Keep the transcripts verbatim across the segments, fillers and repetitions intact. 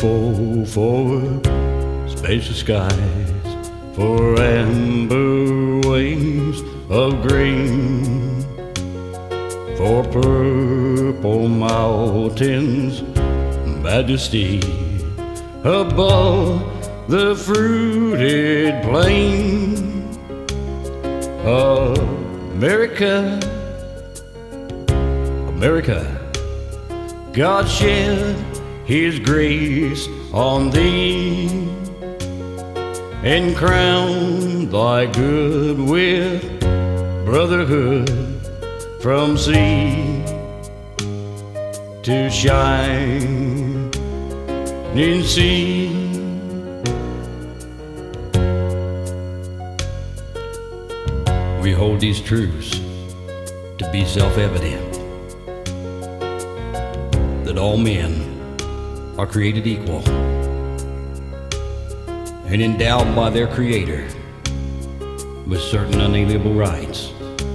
Grateful for spacious skies, for amber waves of green, for purple mountains, majesty above the fruited plain. America, America, God shed His grace on thee, and crown thy good with brotherhood from sea to shine in sea. We hold these truths to be self-evident, that all men are created equal and endowed by their Creator with certain unalienable rights,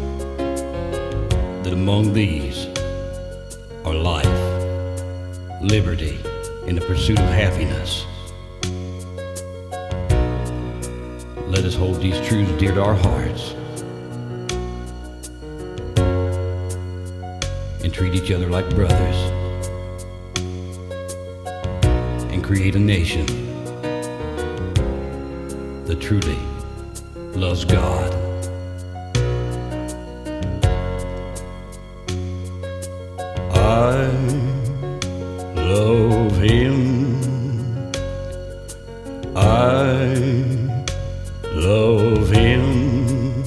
that among these are life, liberty, and the pursuit of happiness. Let us hold these truths dear to our hearts and treat each other like brothers, and create a nation that truly loves God. I love Him, I love Him,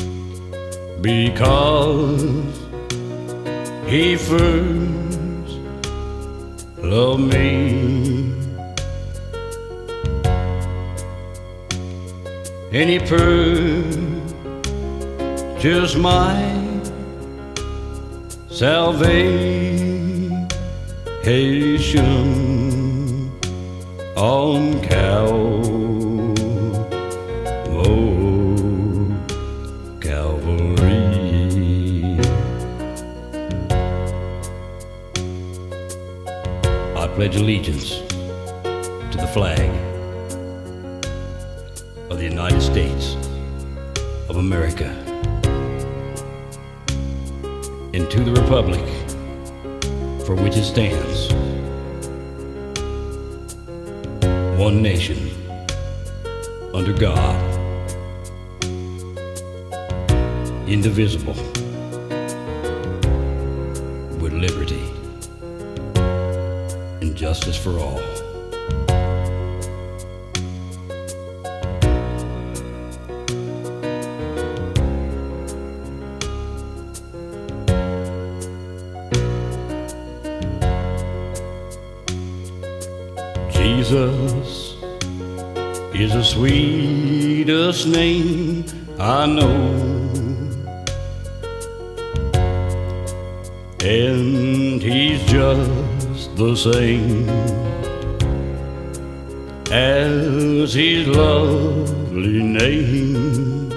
because He first loved me, and He purchased my salvation on Calvary. I pledge allegiance to the flag of the United States of America, and to the republic for which it stands, one nation, under God, indivisible, with liberty and justice for all. Jesus is the sweetest name I know, and He's just the same as His lovely name,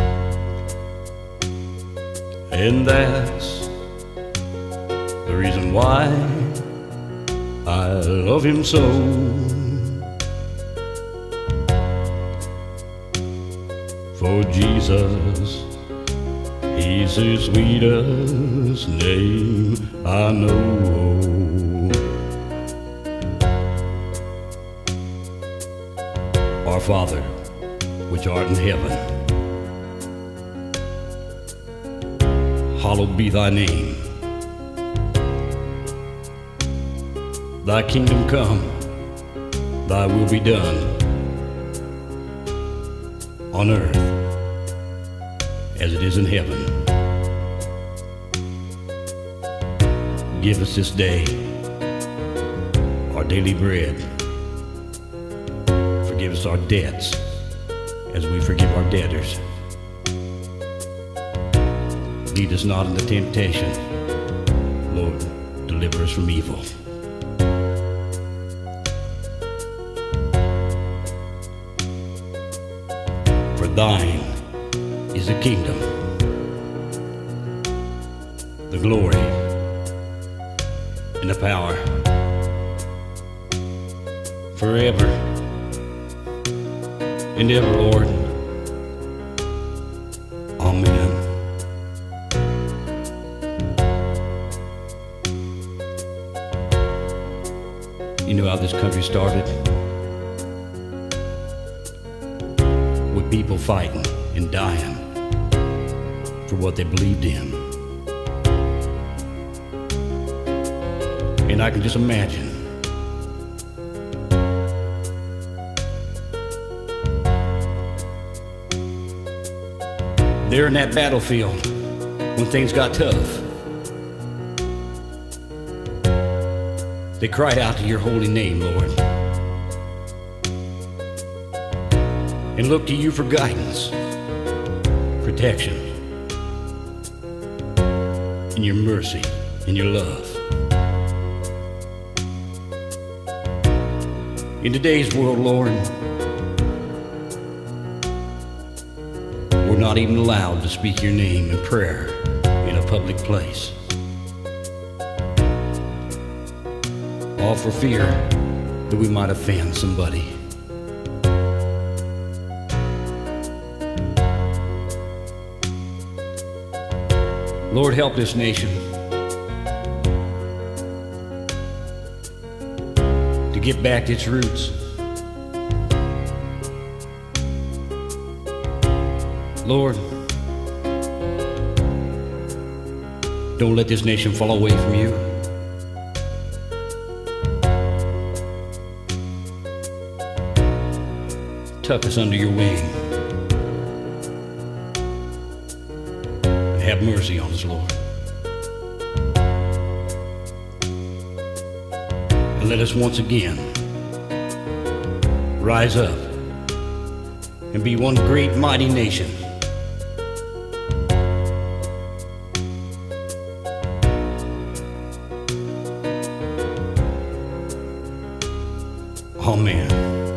and that's the reason why I love Him so. For Jesus, He's the sweetest name I know. Our Father, which art in heaven, hallowed be Thy name. Thy kingdom come, Thy will be done, on earth as it is in heaven. Give us this day our daily bread. Forgive us our debts as we forgive our debtors. Lead us not into temptation, Lord, deliver us from evil. For Thine is the kingdom, the glory, and the power forever and ever, Lord. Amen. You know how this country started? With people fighting and dying for what they believed in. And I can just imagine there in that battlefield when things got tough. They cried out to your holy name, Lord, and looked to you for guidance, protection, and your mercy and your love. In today's world, Lord, we're not even allowed to speak your name in prayer in a public place. All for fear that we might offend somebody. Lord, help this nation to get back to its roots. Lord, don't let this nation fall away from you. Tuck us under your wing. Have mercy on us, Lord. And let us once again rise up and be one great mighty nation. Amen.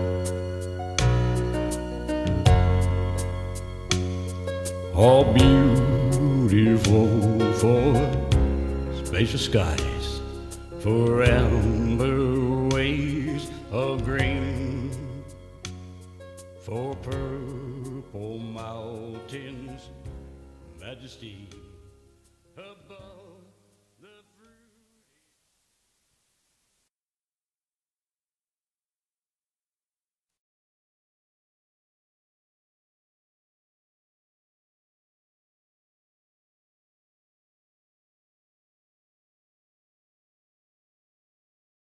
All beautiful for spacious skies, for amber waves of green, for purple mountains, majesty.